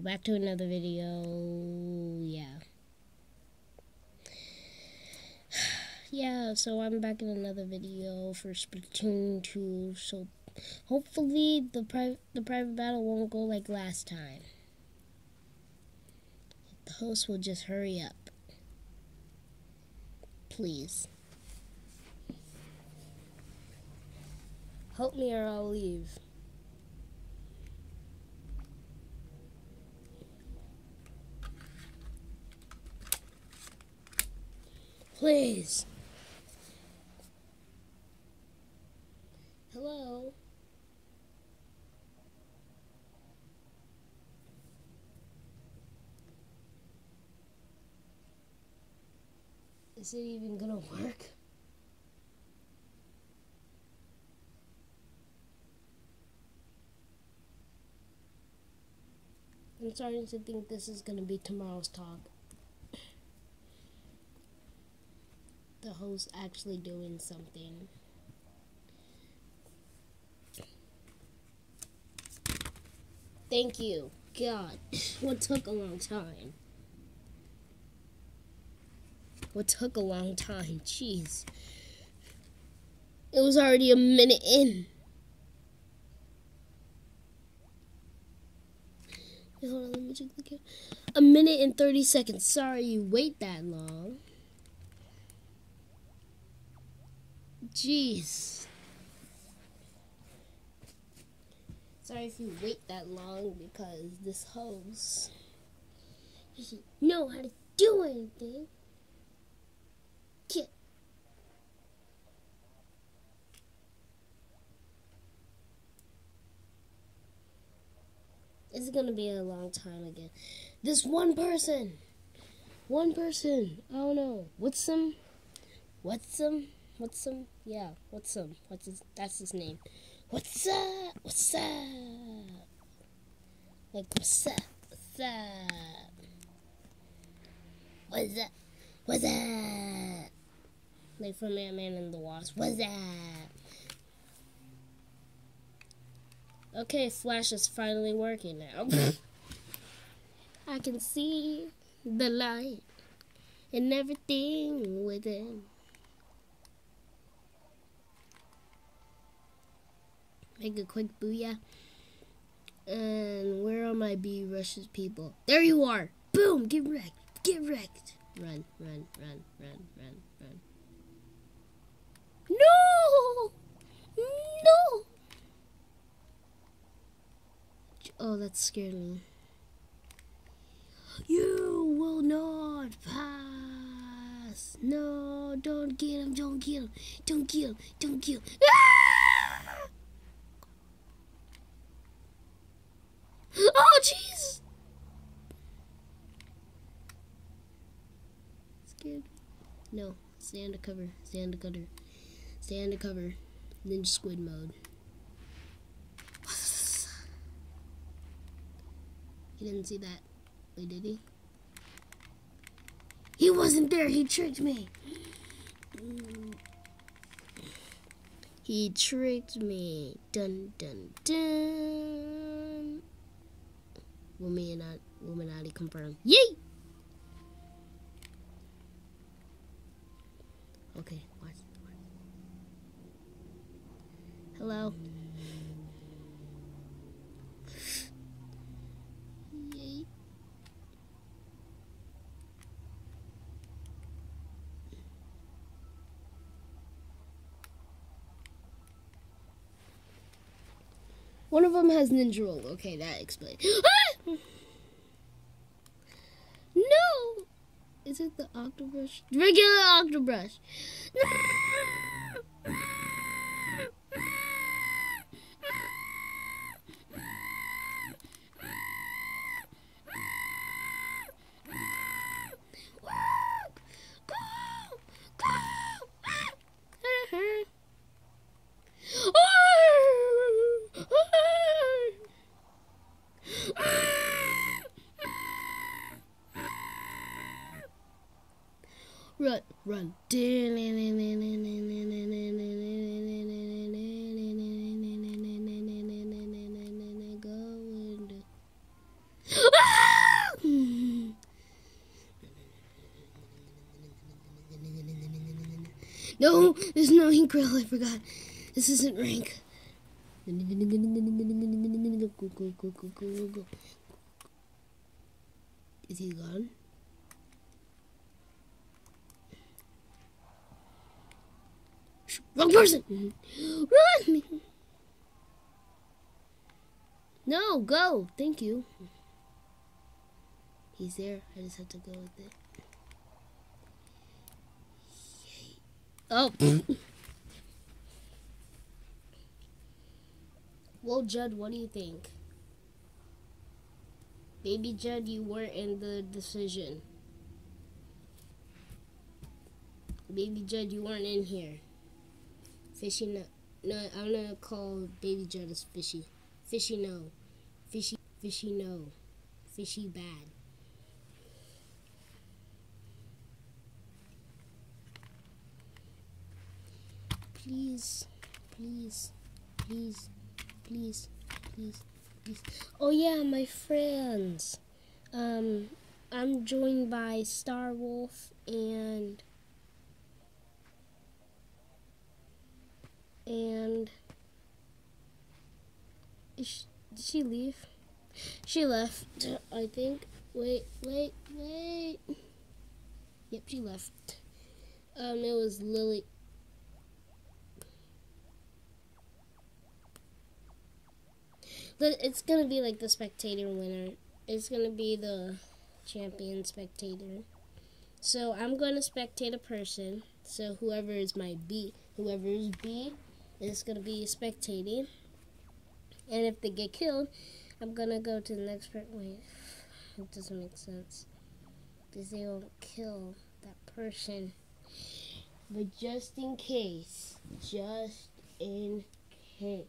back to another video. Yeah, so I'm back in another video for Splatoon 2. So hopefully the private battle won't go like last time. The host will just hurry up. Please. Help me or I'll leave. Please. Hello? Is it even gonna work? I'm starting to think this is gonna be tomorrow's talk. The host actually doing something. Thank you. God, what took a long time? Jeez. It was already a minute in. Wait, hold on, let me check the camera. A minute and 30 seconds. Sorry you wait that long. Jeez. Sorry if you wait that long because this host doesn't know how to do anything. It's gonna be a long time again. This one person. I don't know. Watson? Yeah, Watson. That's his name. What's up? Like, what's up? Like from Ant-Man and the Wasp. What's up? Okay, Flash is finally working now. I can see the light and everything within. Make a quick booyah. And where are my B rushes people? There you are! Boom! Get wrecked! Run. No! Oh, that scared me. You will not pass! No, don't kill him! Don't kill! Ah! Oh, jeez! Scared. No, stay undercover. Ninja Squid mode. He didn't see that. Wait, did he? He wasn't there. He tricked me. Dun. Illuminati confirmed. Yay! Okay, watch. Hello. Yay. One of them has ninja roll. Okay, that explains. No! Is it the Octobrush? Regular Octobrush. Run. Go. No, there's no ink grill. I forgot. This isn't rank. Go. Is he gone? Wrong person! Run! No, go! Thank you. He's there. I just have to go with it. Oh. Well, Judd, what do you think? Baby Judd, you weren't in the decision. Baby Judd, you weren't in here. Fishy no. No, I'm gonna call Baby Judd as fishy. Fishy no. Fishy no. Fishy bad. Please. Oh yeah, my friends. I'm joined by Starwolf and did she leave? She left, I think. Wait. Yep, she left. It was Lily. It's gonna be like the spectator winner. It's gonna be the champion spectator. So I'm gonna spectate a person. So whoever is B is gonna be spectating. And if they get killed, I'm gonna go to the next person. Wait, it doesn't make sense because they won't kill that person. But just in case. Just in case.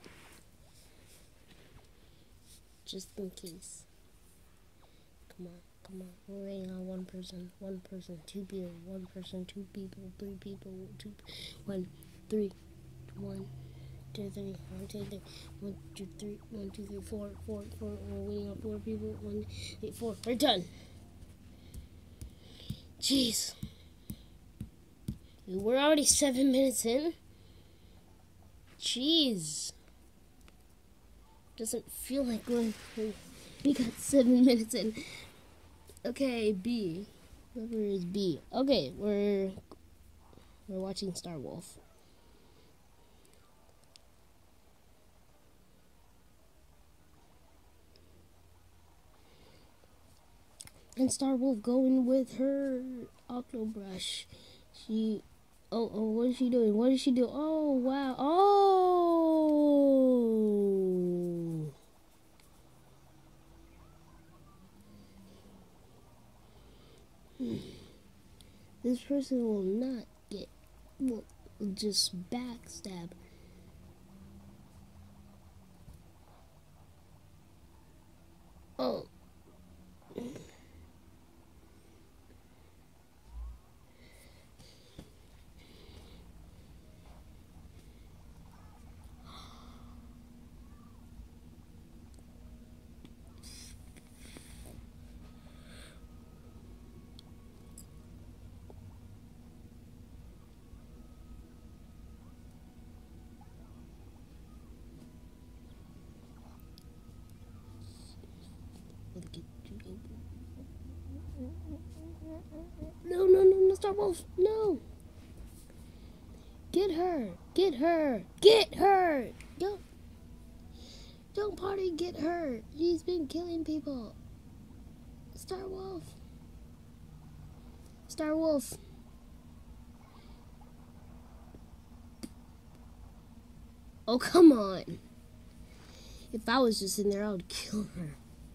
Come on. We're waiting on one person, two people, one person, two people, three people, one, three, 1, 2, 3, 1, 2, 3, 1, 2, 3, 1, 2, 3, 4. We're waiting on 4 people. 1, 8, 4. We're done. Jeez. We're already 7 minutes in. Jeez. Doesn't feel like we got 7 minutes in. Okay, B. Whoever is B. Okay, we're watching Starwolf. And Starwolf going with her Octobrush. Oh, what is she doing? What is she doing? Oh, wow. Oh! This person will just backstab. Oh. No, Starwolf, no! Get her! Don't party, get her! He's been killing people. Starwolf. Oh, come on. If I was just in there, I would kill her.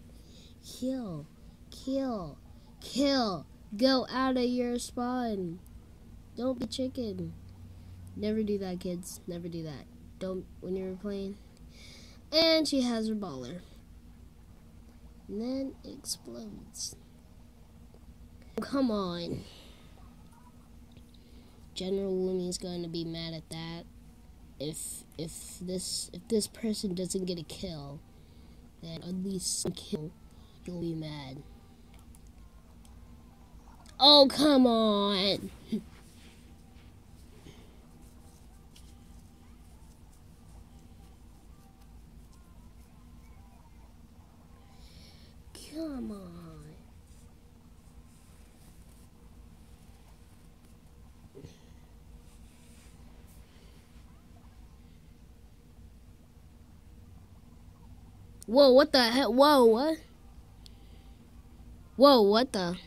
Kill. Go out of your spawn. Don't be chicken. Never do that, kids. Never do that. Don't when you're playing. And she has her baller. And then it explodes. Come on. General Looney's going to be mad at that. If this person doesn't get a kill, then at least a kill, you'll be mad. Oh, come on. Come on. Whoa, what the hell? Whoa, what? Whoa, what the?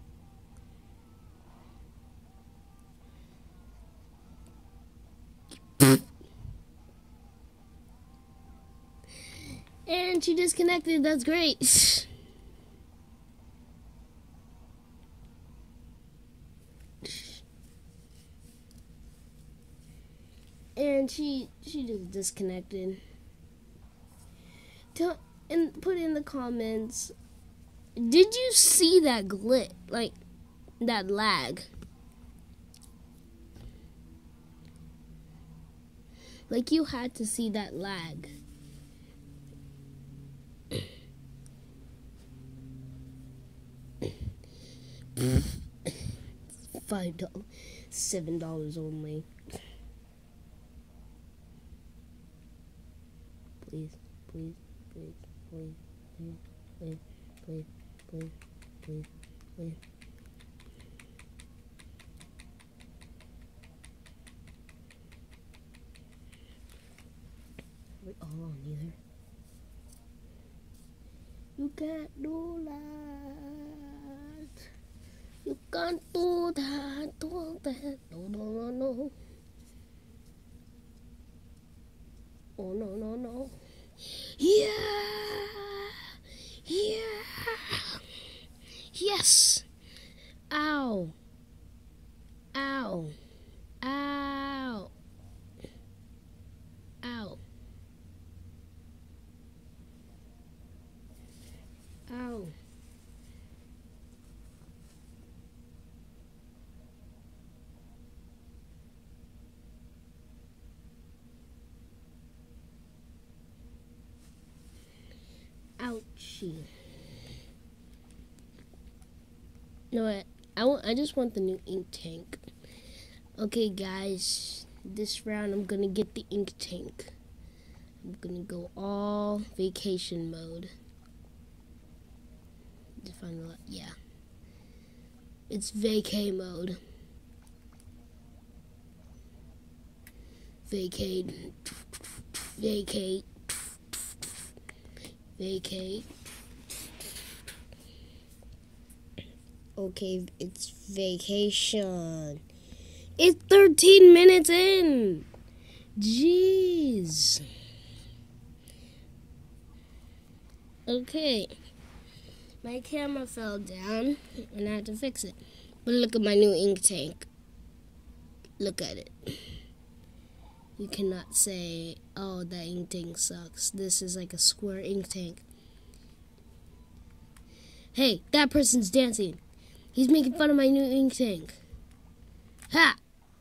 And she disconnected. That's great. And she just disconnected. And put in the comments, did you see that glitch? Like, that lag? Like, you had to see that lag. $5, $7 only. Please, please, please, please, please, please, please, please, please. We're all on either. You can't do that. You can't do that. Do that. No, no, no, no. Oh, no, no, no. Yeah! Yeah! Yes! Ow! Ow! Ow! Ow! Ow! Ouchie. You know what? I just want the new ink tank. Okay, guys. This round, I'm gonna get the ink tank. I'm gonna go all vacation mode. Just find a lot. Yeah. It's vacay mode. Vacate. Vacate. Vacate. Okay, it's vacation. It's 13 minutes in. Jeez. Okay. My camera fell down and I had to fix it. But look at my new ink tank. Look at it. You cannot say, oh, that ink tank sucks. This is like a square ink tank. Hey, that person's dancing. He's making fun of my new ink tank. Ha!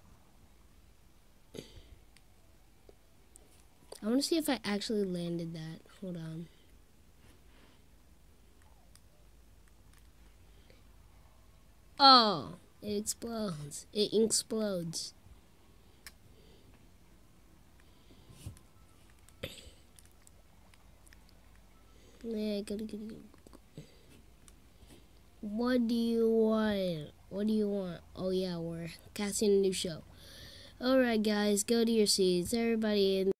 I want to see if I actually landed that. Hold on. Oh, it explodes. It explodes. Yeah, go. What do you want? What do you want? Oh yeah, we're casting a new show. Alright guys, go to your seats. Everybody in